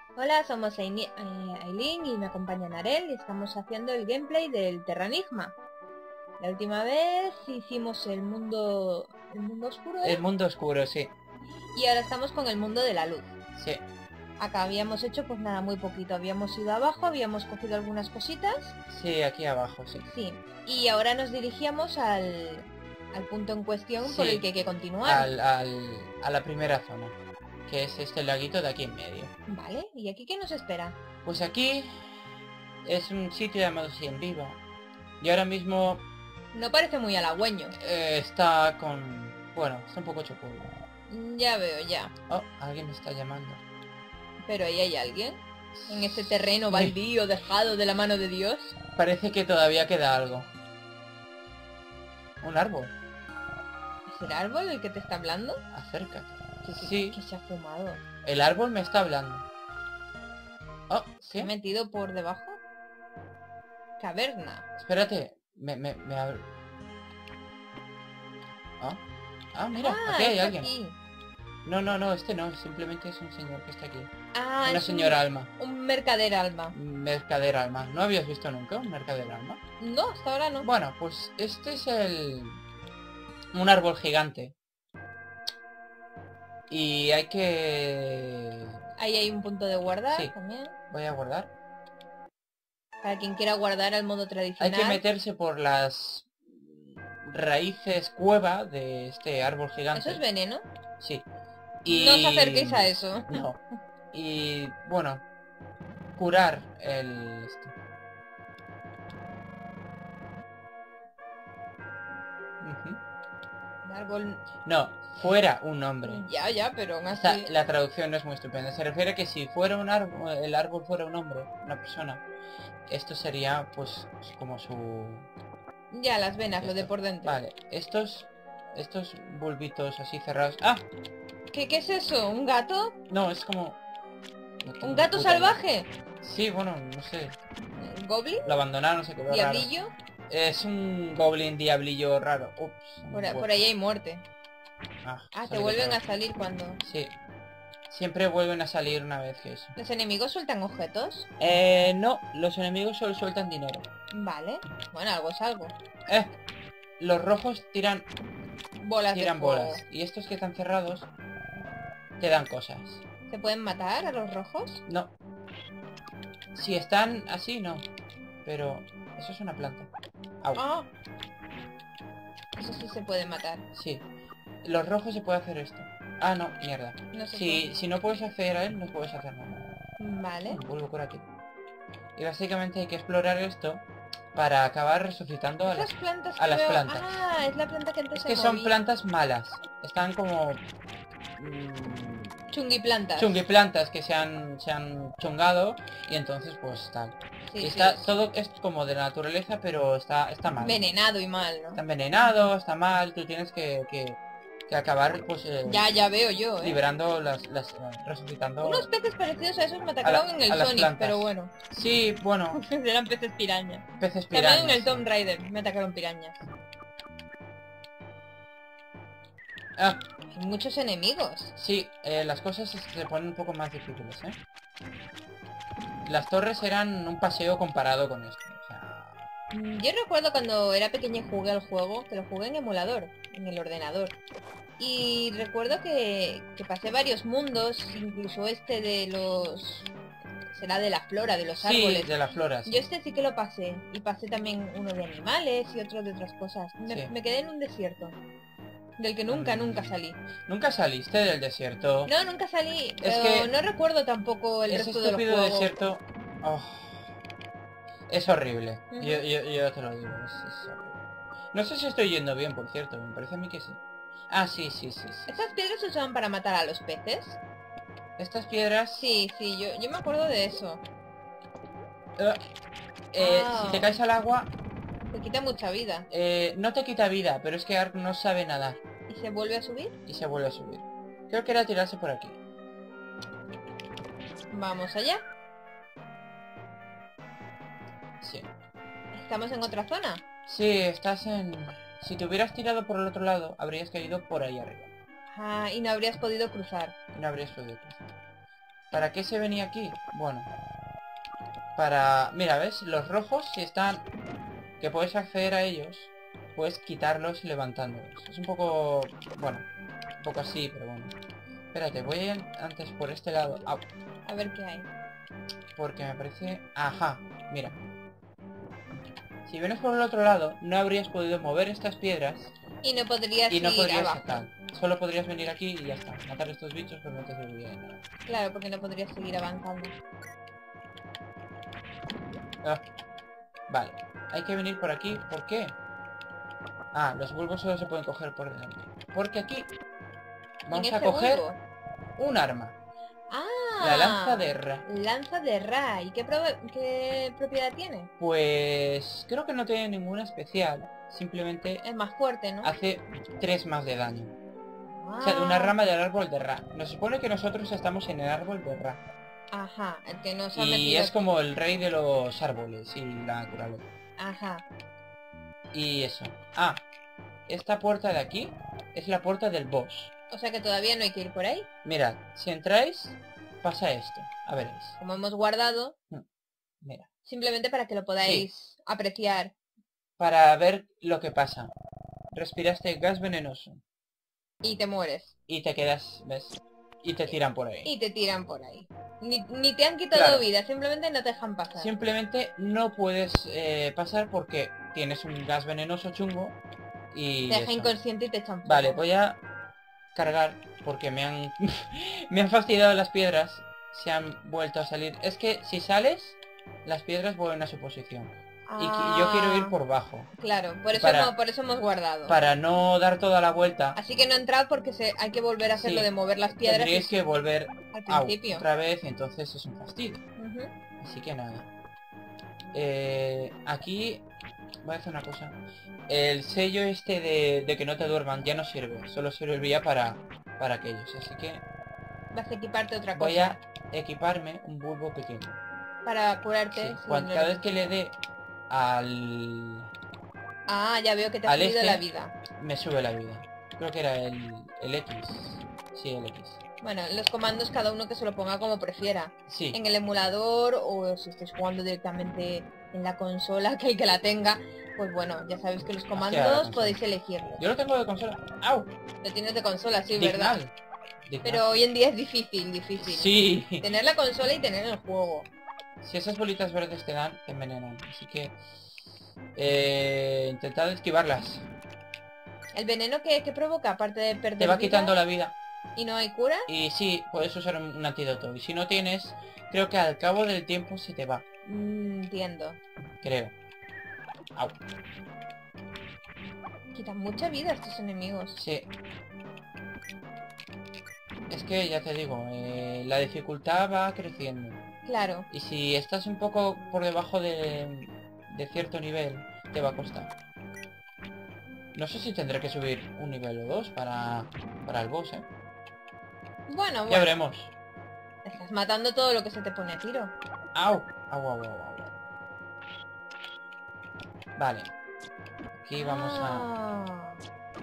Hola, somos Aileen y me acompaña Narel y estamos haciendo el gameplay del Terranigma. La última vez hicimos el mundo oscuro, El ¿era? mundo oscuro, sí. Y ahora estamos con el mundo de la luz. Sí. Acá habíamos hecho pues nada, muy poquito. Habíamos ido abajo, habíamos cogido algunas cositas. Sí, aquí abajo, sí. Sí. Y ahora nos dirigíamos al punto en cuestión por Sí, el que hay que continuar. a la primera zona, que es este laguito de aquí en medio. Vale, ¿y aquí qué nos espera? Pues aquí es un sitio llamado Sien Viva. Y ahora mismo No parece muy halagüeño. está con... Bueno, está un poco chocudo. Ya veo, ya. Oh, alguien me está llamando. Pero ahí hay alguien. En este terreno Sí. baldío dejado de la mano de Dios. Parece que todavía queda algo. Un árbol. ¿Es el árbol el que te está hablando? Acércate. ¿Qué Sí, se ha fumado? el árbol me está hablando. Oh, ¿Se ha ¿qué? metido por debajo? Caverna. Espérate. Me abre... Mira, aquí hay está alguien. aquí. No, este no, simplemente es un señor que está aquí. Ah, Una es señora alma. un mercader alma. Mercader alma. ¿No habías visto nunca un mercader alma? No, hasta ahora no. Bueno, pues este es un árbol gigante. Y hay que... Ahí hay un punto de guardar Sí. también. Voy a guardar. Para quien quiera guardar al modo Hay tradicional. que meterse por las raíces cueva de este árbol gigante. ¿Eso es veneno? Sí. No os acerquéis a eso. No. Y bueno, curar el... Ujú. El árbol... No, fuera un hombre. Ya, pero aún así... La traducción no es muy estupenda. Se refiere a que si fuera un árbol, el árbol fuera un hombre, una persona, esto sería pues como su... Ya, las venas, lo de por dentro. Vale, estos bulbitos así cerrados... ¡Ah! ¿Qué es eso? ¿Un gato? No, es como... no tengo ¿Un ni gato puta idea. salvaje? Sí, bueno, no sé. ¿Goblin? Lo abandonaron, no sé qué. ¿Diablillo? Es un goblin diablillo raro. Ups. Por ahí hay muerte. Te sale vuelven que a salir cuando... Sí. Siempre vuelven a salir una vez que eso. ¿Los enemigos sueltan objetos? No, los enemigos solo sueltan dinero. Vale. Bueno, algo es algo. Los rojos tiran Bolas de fuego. bolas. Y estos que están cerrados te dan cosas. ¿Se pueden matar a los rojos? No. Si están así, no. Pero eso es una planta. Au. Ah. Eso sí se puede matar. Sí. Los rojos se puede hacer esto. Ah, no, mierda. No se puede. Si no puedes hacer a él, no puedes hacer nada. Vale. Vuelvo por aquí. Y básicamente hay que explorar esto para acabar resucitando a Esas plantas a que las veo... plantas. Ah, es la planta que antes Es se que son movía. plantas malas. Están como... Chungiplantas. chungiplantas que se han chungado y entonces pues tal. Sí, Y está sí. todo es como de la naturaleza, pero está mal. Envenenado y mal, ¿no? Está envenenado, está mal, tú tienes que acabar pues Ya veo yo, liberando resucitando Unos peces parecidos a esos me atacaron en el a las Sonic, plantas. pero bueno. Sí, bueno, Eran peces piraña. peces También pirañas. en el Tomb Raider me atacaron pirañas. Hay muchos enemigos. Sí, las cosas se ponen un poco más difíciles, ¿eh? Las torres eran un paseo comparado con esto. O sea... Yo recuerdo cuando era pequeña y jugué al juego, que lo jugué en emulador, en el ordenador. Y recuerdo que pasé varios mundos, incluso este de los... será de la flora, de los árboles. Sí, de las floras. Yo este sí que lo pasé. Y pasé también uno de animales y otro de otras cosas. Sí. Me quedé en un desierto. Del que nunca salí. ¿Nunca saliste del desierto? No, nunca salí. Es Pero que no recuerdo tampoco el ese resto de los estúpido juegos. desierto... oh, es horrible. Ujú. Yo te lo digo, es horrible. No sé si estoy yendo bien, por cierto. Me parece a mí que sí. Ah, sí. ¿Estas piedras se usaban para matar a los peces? Estas piedras... Sí, yo me acuerdo de eso. Si te caes al agua, Te quita mucha vida. no te quita vida, pero es que Ark no sabe nadar. ¿Y se vuelve a subir? Y se vuelve a subir. Creo que era tirarse por aquí. Vamos allá. Sí. ¿Estamos en otra zona? Sí, estás en... Si te hubieras tirado por el otro lado, habrías caído por ahí arriba. Y no habrías podido cruzar. Y no habrías podido cruzar. ¿Para qué se venía aquí? Bueno, para... Mira, ¿ves? Los rojos, si están... que puedes acceder a ellos, puedes quitarlos levantándolos. Es un poco... bueno, un poco así, pero bueno. Espérate, voy a ir antes por este lado. Au. A ver qué hay. Porque me parece... Ajá, mira. Si vienes por el otro lado, no habrías podido mover estas piedras Y no podrías y no ir podrías abajo. sacar. Solo podrías venir aquí y ya está. Matar a estos bichos, pero no te serviría de nada. Claro, porque no podrías seguir avanzando. Ah, vale. Hay que venir por aquí. ¿Por qué? Ah, los bulbos solo se pueden coger por delante. Porque aquí vamos ¿En a ese coger bulbo? un arma. Ah, La lanza de Ra. Lanza de Ra. ¿Y qué propiedad tiene? Pues creo que no tiene ninguna especial. Simplemente Es más fuerte, ¿no? hace 3 más de daño. Ah, O sea, de una rama del árbol de Ra. Nos supone que nosotros estamos en el árbol de Ra. Ajá, el que nos ha Y metido es aquí. como el rey de los árboles y la naturaleza. Ajá. Y eso. Ah, esta puerta de aquí es la puerta del boss. O sea que todavía no hay que ir por ahí. Mirad, si entráis, pasa esto. A veréis. Como hemos guardado, Mira. simplemente para que lo podáis apreciar. Para ver lo que pasa. Respiraste gas venenoso. Y te mueres. Y te quedas, ¿ves? Y te tiran por ahí. Y te tiran por ahí. Ni te han quitado Claro. vida, simplemente no te dejan pasar. Simplemente no puedes pasar porque tienes un gas venenoso chungo y Te deja eso. inconsciente y te echan fuego. Vale, voy a cargar porque me han me han fastidiado las piedras. Se han vuelto a salir. Es que si sales, las piedras vuelven a su posición. Y yo quiero ir por bajo. Claro, por eso, Para- por eso hemos guardado. Para no dar toda la vuelta, Así que no entrad porque hay que volver a hacer Sí. lo de mover las piedras tendríais que volver al principio. otra vez y entonces es un fastidio. Ujú. Así que nada. Aquí voy a hacer una cosa. El sello este de que no te duerman ya no sirve. Solo serviría para aquellos. Así que Vas a equiparte otra voy cosa a equiparme un bulbo pequeño. para curarte. Sí, si cuando, no cada lo- vez que le dé al... Ah, ya veo que te ha al subido este- la vida. me sube la vida. Creo que era el X. Sí, el X. Bueno, los comandos cada uno que se lo ponga como prefiera. Sí. En el emulador o si estáis jugando directamente en la consola, que el que la tenga, pues bueno, ya sabéis que los la comandos consola. podéis elegirlos. Yo lo tengo de consola. ¡Au! Lo tienes de consola, sí, ¿verdad? Dignal. Dignal. Pero hoy en día es difícil. Sí. Tener la consola y tener el juego. Si esas bolitas verdes te dan, te envenenan. Así que... intentad esquivarlas. El veneno que provoca, aparte de perder Te va vida, quitando la vida. y no hay cura. Y sí, puedes usar un antídoto. Y si no tienes, creo que al cabo del tiempo se te va. Entiendo. Creo. Au. Quitan mucha vida estos enemigos. Sí. Es que ya te digo, la dificultad va creciendo. Claro. Y si estás un poco por debajo de cierto nivel, te va a costar. No sé si tendré que subir un nivel o dos para el boss, ¿eh? Bueno, Ya veremos. estás matando todo lo que se te pone a tiro. ¡Au! ¡Au, au, au, au! Vale. Aquí vamos a Ah,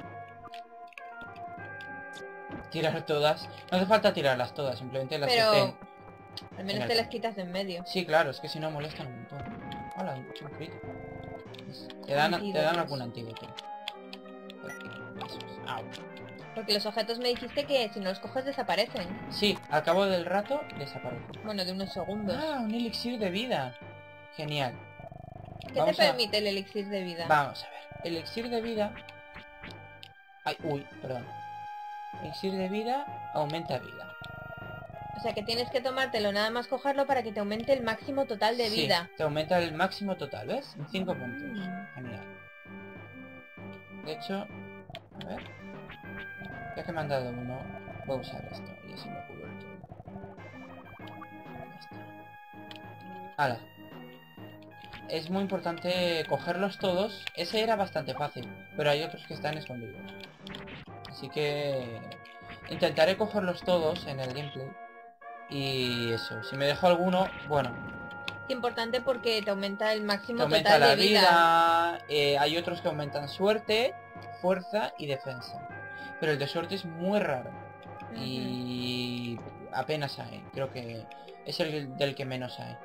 tirar todas. No hace falta tirarlas todas, simplemente las que pero estén. al menos te las quitas de en medio. Sí, claro, es que si no molestan un montón. Hola, un crit. Te dan Antídotos. algún antídoto. Por aquí, esos. Au. Porque los objetos me dijiste que si no los coges desaparecen. Sí, al cabo del rato desaparece. Bueno, de unos segundos. Ah, un elixir de vida. Genial. ¿Qué te permite el elixir de vida? Vamos a ver. Elixir de vida. Ay, uy, perdón. Elixir de vida aumenta vida. O sea que tienes que tomártelo nada más cogerlo para que te aumente el máximo total de Sí, vida. te aumenta el máximo total, ¿ves? En 5 puntos. Genial. De hecho, a ver. Ya que me han dado uno, voy a usar esto y así me cubro el todo. Ya está. Hala. Es muy importante cogerlos todos. Ese era bastante fácil, pero hay otros que están escondidos. Así que intentaré cogerlos todos en el gameplay. Y eso, si me dejo alguno, bueno, Es importante porque te aumenta el máximo te aumenta total la de vida. vida. Hay otros que aumentan suerte, fuerza y defensa. Pero el de suerte es muy raro. y apenas hay. Creo que es el del que menos hay.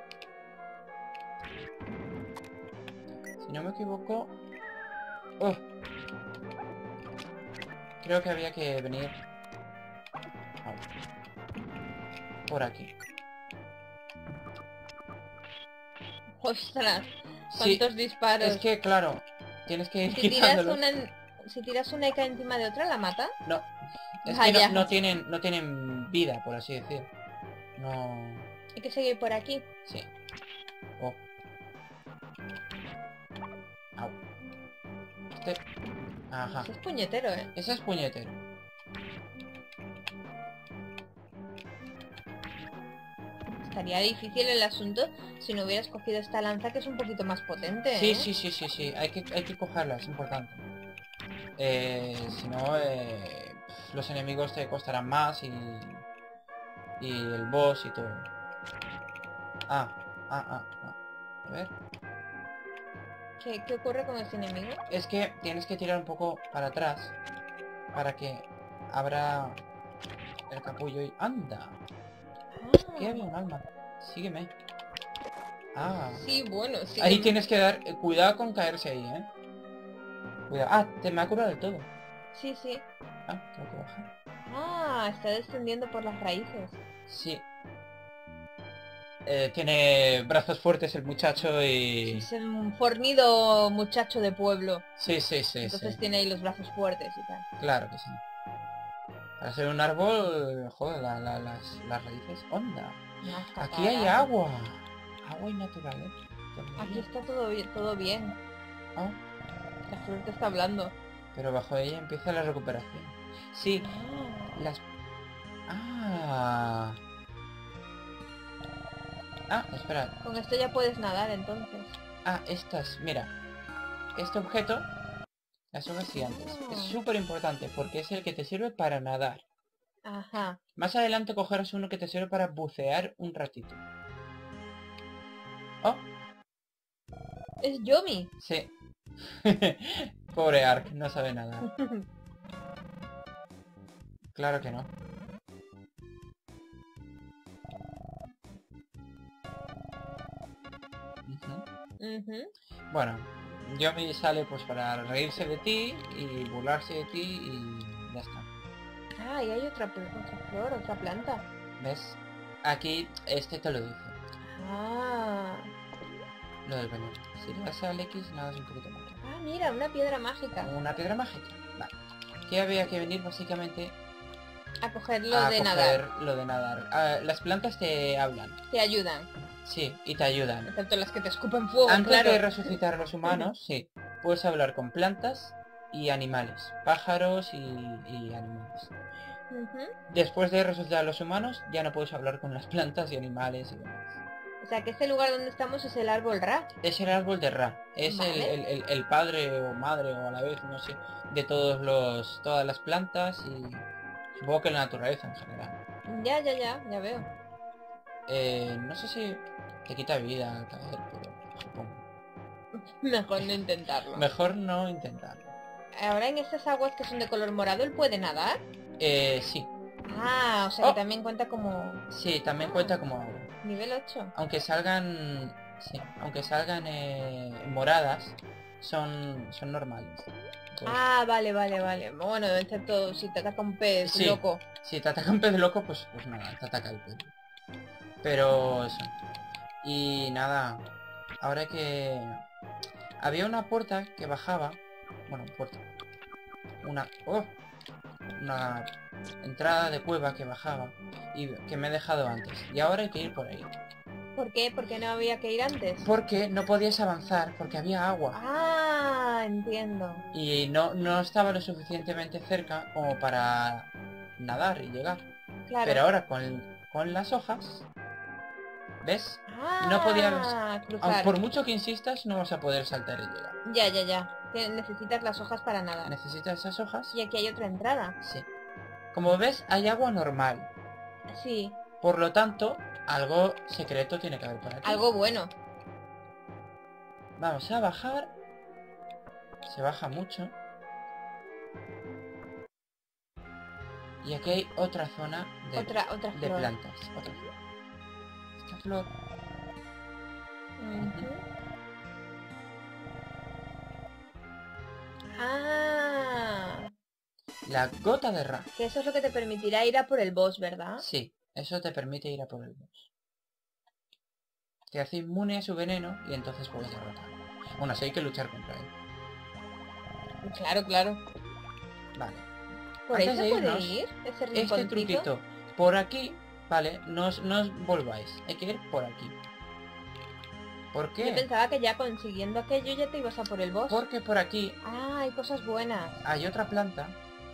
Si no me equivoco... ¡Oh! Creo que había que venir por aquí. Ostras, Sí, cuántos disparos. es que claro, tienes que ir Si tiras quitándolos. si tiras una y cae encima de otra, ¿la mata? No, es que Vaya. no tienen vida, por así decir. No... Hay que seguir por aquí. Sí. Oh. Au. Este... Ajá. Ese es puñetero, ¿eh? Ese es puñetero. Estaría difícil el asunto si no hubieras cogido esta lanza que es un poquito más potente, Sí, ¿eh? sí. Hay que cogerla, es importante. Si no, los enemigos te costarán más y el boss y todo. A ver. ¿Qué ocurre con ese enemigo? Es que tienes que tirar un poco para atrás para que abra el capullo y... ¡Anda! Aquí había un alma. Sígueme. Ah. Sí, bueno, sí. Ahí tienes que dar... cuidado con caerse ahí, ¿eh? Cuidado. Ah, te me ha curado del todo. Sí, sí. Ah, tengo que bajar. Ah, está descendiendo por las raíces. Sí. Tiene brazos fuertes el muchacho y... Es un fornido muchacho de pueblo. Sí. Entonces tiene ahí los brazos fuertes y tal. Claro que sí. Para ser un árbol, joder, las raíces. ¡Onda! No, está Aquí hay cagado. agua. Agua y natural, ¿eh? Aquí está todo bien. Ah, La flor te está hablando. pero bajo ella empieza la recuperación. Sí, las... Ah. Ah, espera. Con esto ya puedes nadar entonces. Ah, estas, mira. Este objeto, las hojas gigantes, es súper importante porque es el que te sirve para nadar. Ajá. Más adelante cogerás uno que te sirve para bucear un ratito. Oh, Es Yomi. sí. Pobre Ark, no sabe nadar. Claro que no. Bueno, Yomi sale pues para reírse de ti y burlarse de ti y ya está. Ah, y hay otra flor, otra planta. ¿Ves? Aquí este te lo dice. Ah. Lo del veneno. Si le das al X, nada es un poquito más. Ah, mira, una piedra mágica. Una piedra mágica. Vale. Que había que venir básicamente A cogerlo a de coger nadar. lo de nadar. Ah, las plantas te hablan. Te ayudan. Sí, y te ayudan. Excepto las que te escupen fuego, Antes claro. de resucitar a los humanos, sí, puedes hablar con plantas y animales, pájaros y animales. Después de resucitar a los humanos, ya no puedes hablar con las plantas y animales y demás. O sea que este lugar donde estamos es el árbol Ra. Es el árbol de Ra, es Vale. el padre o madre o a la vez, no sé, de todas las plantas y supongo que la naturaleza en general. Ya veo. No sé si te quita vida al caer, pero supongo. Mejor no intentarlo. Mejor no intentarlo. Ahora en estas aguas que son de color morado, ¿él puede nadar? Sí. Ah, o sea que también cuenta como... Sí, también cuenta como agua. Nivel 8. Aunque salgan... Sí, aunque salgan moradas, son normales. Entonces, Ah, vale. Bueno, excepto si te ataca un pez sí, loco. si te ataca un pez loco, pues nada, te ataca el pez. Pero eso. Y nada, ahora que... Había una puerta que bajaba... Bueno, puerta. Una entrada de cueva que bajaba y que me he dejado antes. Y ahora hay que ir por ahí. ¿Por qué? ¿Por qué no había que ir antes? Porque no podías avanzar, porque había agua. Ah, entiendo. Y no estaba lo suficientemente cerca como para nadar y llegar. Claro. Pero ahora con las hojas, ¿ves? Ah, No podías... cruzar. Por mucho que insistas, no vas a poder saltar y llegar. Ya. Necesitas las hojas para nadar. Necesitas esas hojas. Y aquí hay otra entrada. Sí. Como ves, hay agua normal. Sí. Por lo tanto, algo secreto tiene que haber por aquí. Algo bueno. Vamos a bajar. Se baja mucho. Y aquí hay otra zona de, Otra de flor. plantas. Otra flor. Esta flor. Ujú. Ah, La gota de Ra. que eso es lo que te permitirá ir a por el boss, ¿verdad? Sí, eso te permite ir a por el boss. Te hace inmune a su veneno y entonces puedes derrotarlo. Aún así hay que luchar contra él. Claro, claro. Vale. ¿Por ahí Antes se de puede irnos, ir? Ese Este rinconcito. truquito. Por aquí, vale, no os volváis. Hay que ir por aquí. ¿Por Yo qué? pensaba que ya consiguiendo aquello ya te ibas a por el boss. Porque por aquí Ah, hay cosas buenas. hay otra planta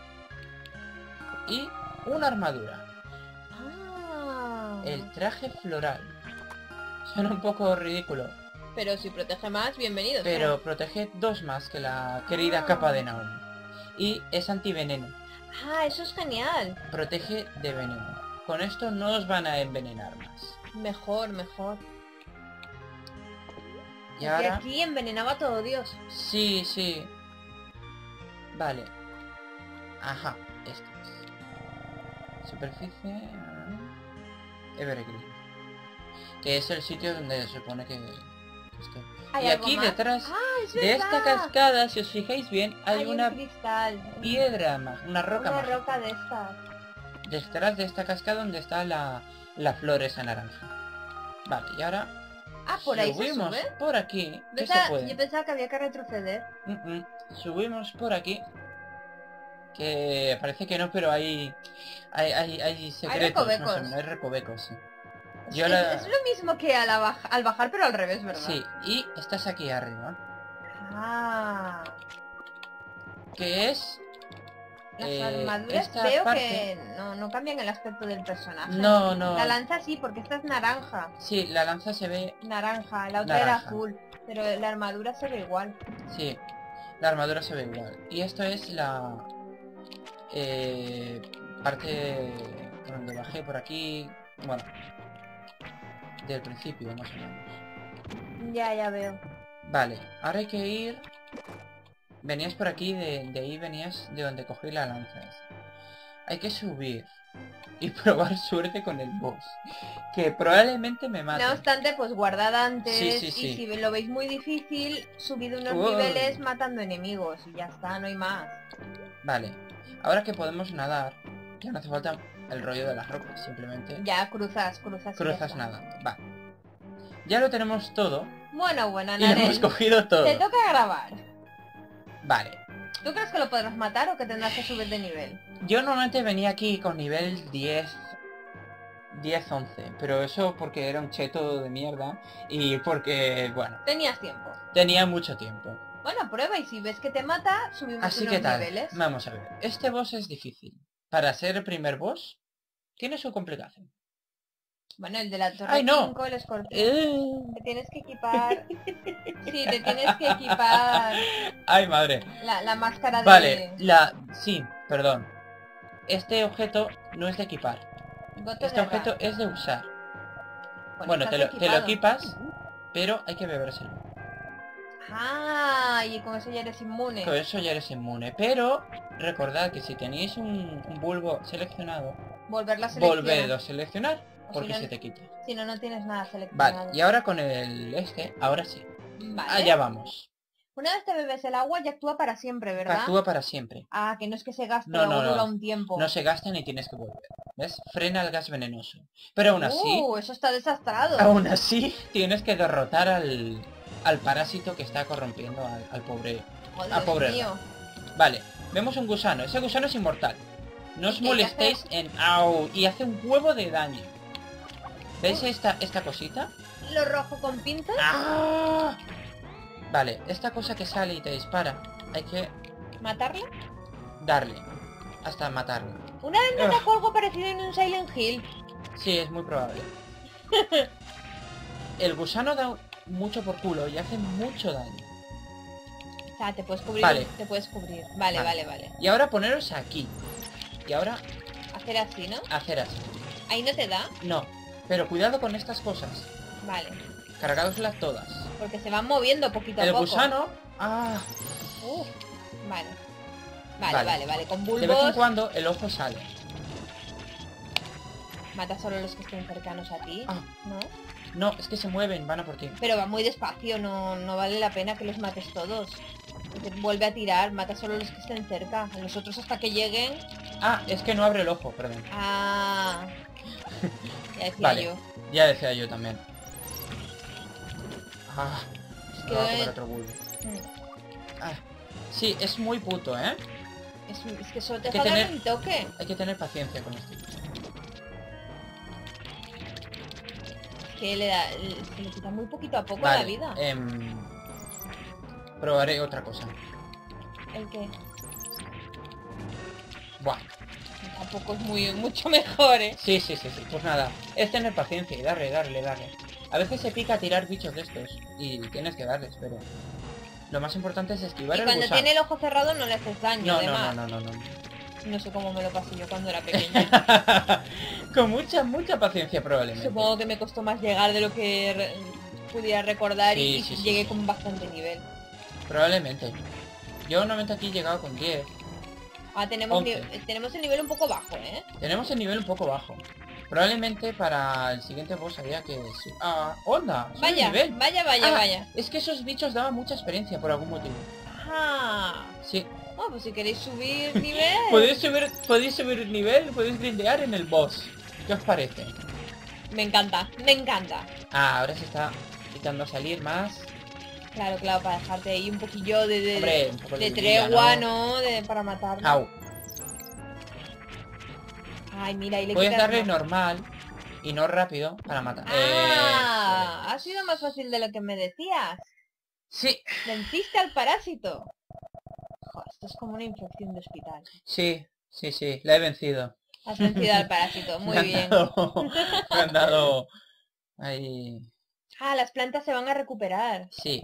y una armadura. Ah. El traje floral. Suena un poco ridículo, Pero si protege más, bienvenido. sea. pero protege 2 más que la querida capa de Naomi. Y es antiveneno. Ah, eso es genial. Protege de veneno. Con esto no os van a envenenar más. Mejor, mejor. Y Porque ahora... aquí envenenaba a todo Dios. Sí, sí. Vale. Ajá, esto es. Superficie... Evergreen. Que es el sitio donde se supone que estoy. ¿Hay Y algo aquí más? detrás Ah, es de esta verdad. cascada, si os fijáis bien, hay un una cristal. piedra más, una roca Una más. roca de estas. Detrás de esta cascada donde está la flor esa naranja. Vale, y ahora Ah, por ahí se subimos sube. por aquí. ¿Qué se Yo puede? pensaba que había que retroceder. Subimos por aquí. Que parece que no, pero hay secretos, más o recovecos. menos, hay recovecos, sí. Es lo mismo que al bajar, pero al revés, ¿verdad? Sí, y estás aquí arriba. Ah. Que es... Las armaduras esta veo parte... que no cambian el aspecto del personaje. No, no. La lanza sí, porque esta es naranja. Sí, la lanza se ve... Naranja, la otra era Naranja. azul. Pero la armadura se ve igual. Sí, la armadura se ve igual. Y esto es la... parte... por donde bajé por aquí... Bueno... del principio, más o menos. Ya veo. Vale, ahora hay que ir... Venías por aquí, de ahí venías de donde cogí la lanza esa. Hay que subir y probar suerte con el boss, que probablemente me mate. No obstante, pues guardad antes. Sí. Y si lo veis muy difícil, subid unos Wow. niveles matando enemigos. Y ya está, no hay más. Vale, ahora que podemos nadar, ya no hace falta el rollo de las rocas, simplemente Ya cruzas. y ya cruzas está. nada. Vale. Ya lo tenemos todo Bueno, y lo hemos Narel. cogido todo. Te toca grabar. Vale. ¿Tú crees que lo podrás matar o que tendrás que subir de nivel? Yo normalmente venía aquí con nivel 10... 10-11, pero eso porque era un cheto de mierda y porque, bueno, Tenías tiempo. tenía mucho tiempo. Bueno, prueba y si ves que te mata, subimos Así unos que tal, niveles. vamos a ver. Este boss es difícil. Para ser el primer boss, tiene su complicación. Bueno, el de la torre ¡Ay, no! 5, el escorpión. Te tienes que equipar. Sí, te tienes que equipar ¡Ay, madre! la máscara Vale, de... sí, perdón. Este objeto no es de equipar. Gotas Este de objeto Ra. es de usar. Bueno, estás te lo equipado. equipas, pero hay que bebérselo. Ah, y con eso ya eres inmune. Con eso ya eres inmune. Pero recordad que si tenéis un bulbo seleccionado, Volverla a seleccionar. volvedlo a seleccionar, O porque si no- se te quita. Si no, no tienes nada seleccionado. Vale, y ahora con el ahora sí. Vale. Allá vamos. Una vez te bebes el agua ya actúa para siempre, ¿verdad? Actúa para siempre. Ah, que no es que se gaste No, o no, dura no. un tiempo. No se gasta ni tienes que volver. ¿Ves? Frena el gas venenoso. Pero aún así, Eso está desastrado. aún así, tienes que derrotar al parásito que está corrompiendo al pobre. Joder, a pobre mío. Vale, vemos un gusano. Ese gusano es inmortal. No os ¿Y qué molestéis en... ¡Au! Y hace un huevo de daño. ¿Veis esta cosita? Lo rojo con pintas. ¡Ah! Vale, esta cosa que sale y te dispara, hay que ¿Matarla? darle hasta matarla. Una vez me atacó algo parecido en un Silent Hill. Sí, es muy probable. El gusano da mucho por culo y hace mucho daño. O sea, te puedes cubrir. Vale. Te puedes cubrir. Vale. Y ahora poneros aquí. Y ahora Hacer así, ¿no? hacer así. Ahí no te da. No, pero cuidado con estas cosas. Vale. Cargadoslas todas. Porque se van moviendo poquito a El poco. gusano... ¡Ah! Uf. Vale. Vale. Vale. Con De vez en bulbos. cuando el ojo sale. Mata solo a los que estén cercanos a ti, Ah. ¿no? No, es que se mueven, van a por ti. Pero va muy despacio, no vale la pena que los mates todos. Te vuelve a tirar, mata solo a los que estén cerca. A los otros hasta que lleguen. Ah, es que no abre el ojo, perdón. Ah. Ya decía Vale, yo. ya decía yo también. Ah, Es me va a comer que... otro bulbo. Mm, Ah, sí, es muy puto, ¿eh? es que solo te Hay que deja dar tener- un toque. Hay que tener paciencia con este bicho. Que se le quita muy poquito a poco Vale, la vida. probaré otra cosa. ¿El qué? Buah. Tampoco es mucho mejor, ¿eh? Sí. Pues nada, es tener paciencia y darle. A veces se pica tirar bichos de estos y tienes que darles, pero lo más importante es esquivar Y el cuando gusano. tiene el ojo cerrado no le haces daño, No. además. No. No sé cómo me lo pasé yo cuando era pequeña. Con mucha paciencia probablemente. Supongo que me costó más llegar de lo que pudiera recordar y Sí. llegué con bastante nivel. Probablemente. Yo normalmente aquí he llegado con 10. Ah, tenemos, 11. tenemos el nivel un poco bajo, ¿eh? Tenemos el nivel un poco bajo. Probablemente para el siguiente boss habría que... Ah, onda. Sube el Vaya, nivel. vaya. Es que esos bichos daban mucha experiencia por algún motivo. Ajá. Sí. Oh, pues si queréis subir nivel. Podéis subir el nivel, podéis grindear en el boss. ¿Qué os parece? Me encanta. Ah, ahora se está intentando salir más. Claro, para dejarte ahí un poquillo Hombre, un poco de vidilla, tregua, ¿no? ¿no? Para matarlo. Au. Ay, mira, y le Puedes quitas darle más. normal y no rápido para matar. Ah, ha sido más fácil de lo que me decías. Sí. Venciste al parásito. Jo, esto es como una infección de hospital. Sí, la he vencido. Has vencido al parásito, muy bien. Me han dado... Ahí... Ah, las plantas se van a recuperar. Sí.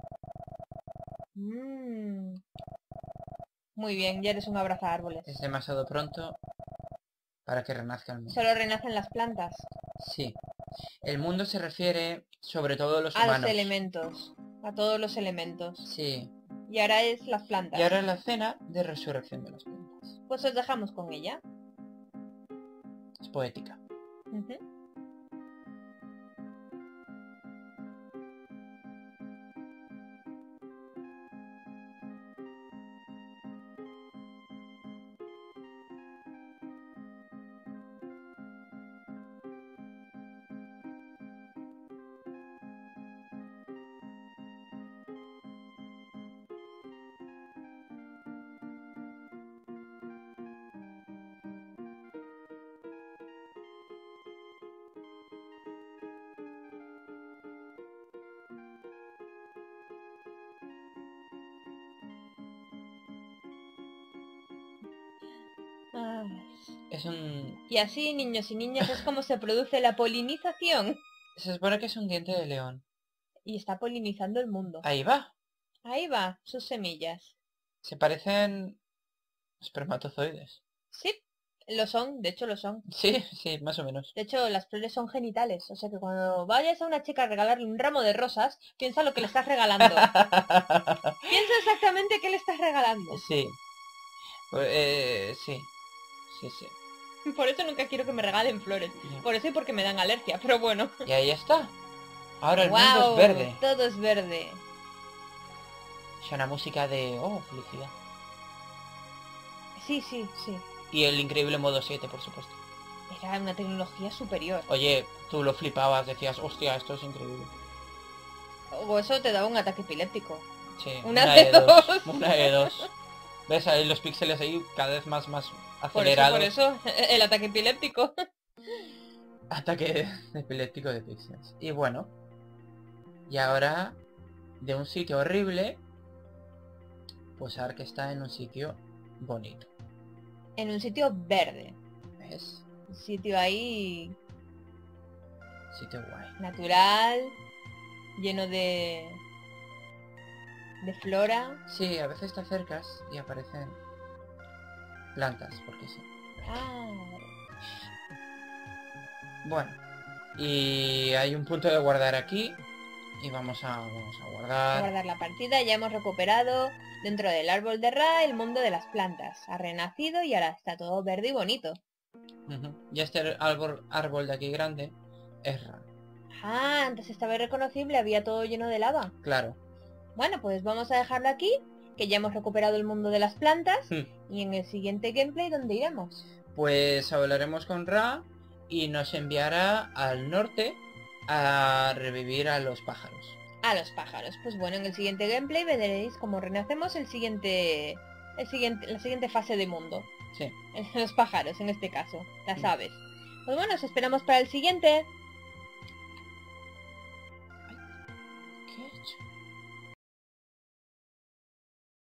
Muy bien, ya eres un abrazaárboles. Es demasiado pronto para que renazca el mundo. Solo renacen las plantas. Sí. El mundo se refiere sobre todo a los A humanos. los elementos. A todos los elementos. Sí. Y ahora es las plantas. Y ahora es la cena de resurrección de las plantas. Pues os dejamos con ella. Es poética. Ujú. Ay. Es un... Y así, niños y niñas, es como se produce la polinización. Se supone que es un diente de león. Y está polinizando el mundo. Ahí va. Ahí va, sus semillas. Se parecen... espermatozoides. Sí, lo son, de hecho lo son. Sí, más o menos. De hecho, las flores son genitales. O sea que cuando vayas a una chica a regalarle un ramo de rosas, piensa lo que le estás regalando. Piensa exactamente qué le estás regalando. Sí. Sí. Por eso nunca quiero que me regalen flores. Ya. Por eso y porque me dan alergia, pero bueno. Y ahí está. Ahora el mundo ¡Guau! es verde. Todo es verde. Suena música de... Oh, felicidad. Sí. Y el increíble modo 7, por supuesto. Era una tecnología superior. Oye, tú lo flipabas, decías, hostia, esto es increíble. O eso te daba un ataque epiléptico. Sí, Una de dos. Una de dos. ¿Ves ahí los píxeles ahí cada vez más Por acelerados? eso, el ataque epiléptico. Ataque epiléptico de píxeles. Y bueno. Y ahora, de un sitio horrible, pues ahora que está en un sitio bonito. En un sitio verde. ¿Ves? Un sitio ahí Sitio guay. natural, lleno de flora. Sí, a veces te acercas y aparecen plantas, porque sí. Ah, Bueno. Y hay un punto de guardar aquí. Y vamos a a guardar. guardar la partida. Ya hemos recuperado dentro del árbol de Ra el mundo de las plantas. Ha renacido y ahora está todo verde y bonito. Ujú. Y este árbol de aquí grande es Ra. Ah, antes estaba irreconocible, había todo lleno de lava. Claro. Bueno, pues vamos a dejarlo aquí, que ya hemos recuperado el mundo de las plantas. Y en el siguiente gameplay, ¿dónde iremos? Pues hablaremos con Ra y nos enviará al norte a revivir a los pájaros. A los pájaros. Pues bueno, en el siguiente gameplay veréis cómo renacemos la siguiente fase de mundo. Sí. Los pájaros, en este caso. Las aves. Pues bueno, os esperamos para el siguiente. ¿Qué he hecho?